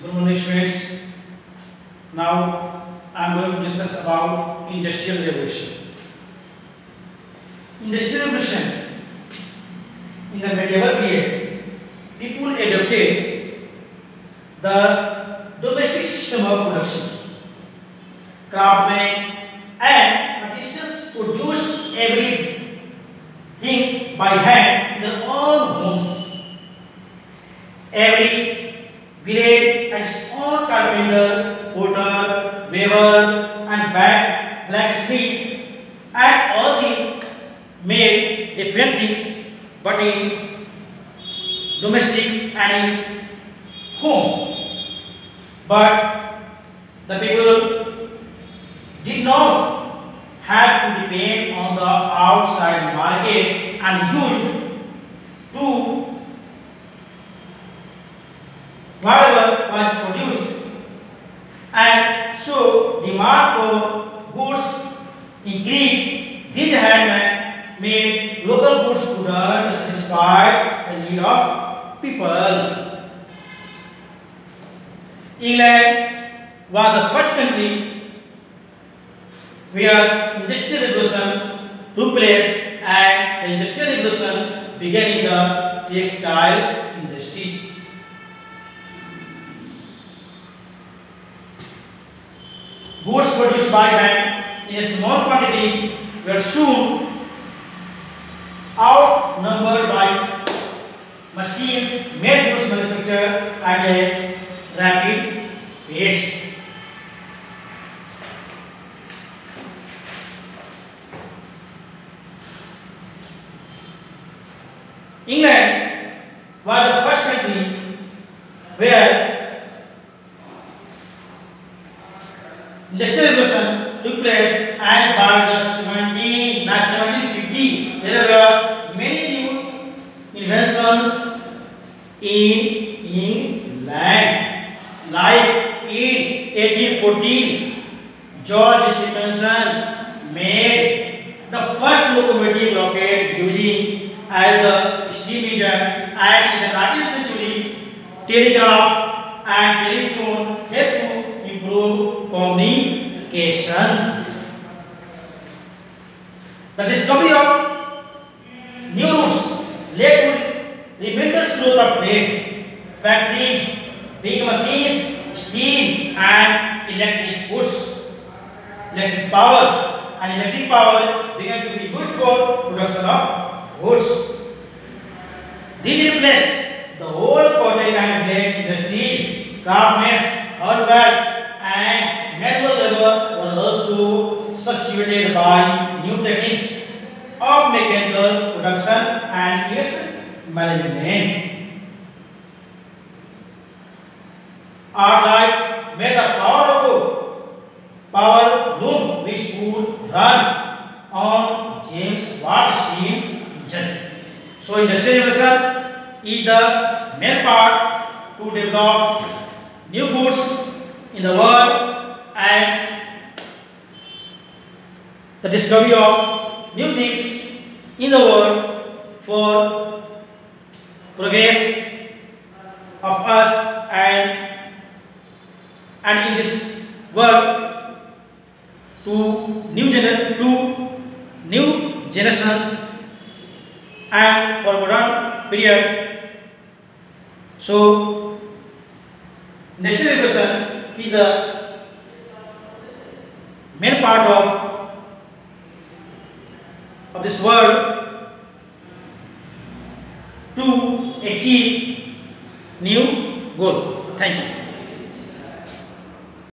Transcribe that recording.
Good morning, students. Now I am going to discuss about Industrial Revolution. Industrial Revolution in the medieval period, people adopted the domestic system of production. Craftsmen and artisans produced everything by hand in their own homes. Every village has its own carpenter, potter, weaver, and blacksmith, and all these made different things, but in domestic and in home. But the people did not have to depend on the outside market and used to whatever was produced, and so demand for goods increased. These handmen made local goods to satisfy the need of people. England was the first country where industrial revolution took place, and the industrial revolution began in the textile industry. Goods produced by hand in a small quantity were soon outnumbered by machines made goods manufactured at a rapid pace. England was the first country where industrial revolution took place, and by the 1750 there were many new inventions in England. Like in 1814, George Stephenson made the first locomotive rocket using as the steam engine, and in the 19th century, telegraph and telephone helped to improve communications. The discovery of new routes led to tremendous growth of trade, factories, big machines, steam, and electric goods. Electric power began to be good for production of goods. These replaced the old cottage and village industries. Craftsmen, hardware, and manual labor were also substituted by new techniques of mechanical production and its management. Arkwright made the power loom which would run on James Watt steam engine. So industrial revolution is the main part to develop new goods in the world and the discovery of new things in the world for progress of us and in this world to new generations and for modern period. So industrial revolution is the main part of this world to achieve new goal. Thank you.